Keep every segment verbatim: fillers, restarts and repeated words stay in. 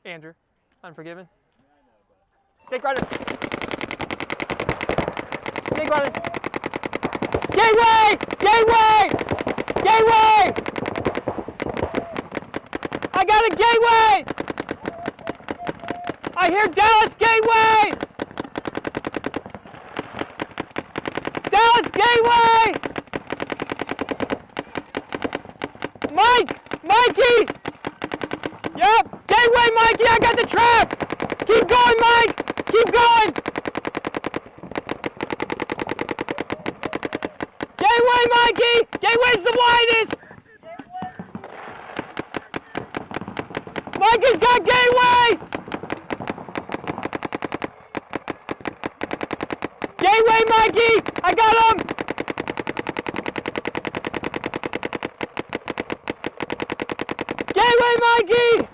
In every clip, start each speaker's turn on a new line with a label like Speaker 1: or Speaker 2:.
Speaker 1: Andrew, Unforgiven. Snake Rider. Snake Rider. Gateway! Gateway! Gateway! I got a gateway! I hear Dallas Gateway! Dallas Gateway! Mike! Mikey! Yep! Gateway, Mikey! I got the trap! Keep going, Mike! Keep going! Gateway, Mikey! Gateway's the widest! Mikey's got gateway! Gateway, Mikey! I got him! Gateway, Mikey!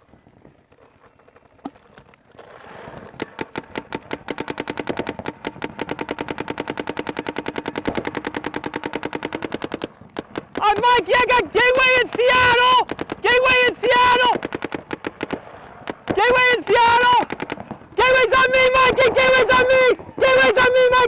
Speaker 1: I'm Mikey, I got gateway in Seattle! Gateway in Seattle! Gateway in Seattle! Gateway's on me, Mikey! Gateway's on me! Gateway's on me, Mikey!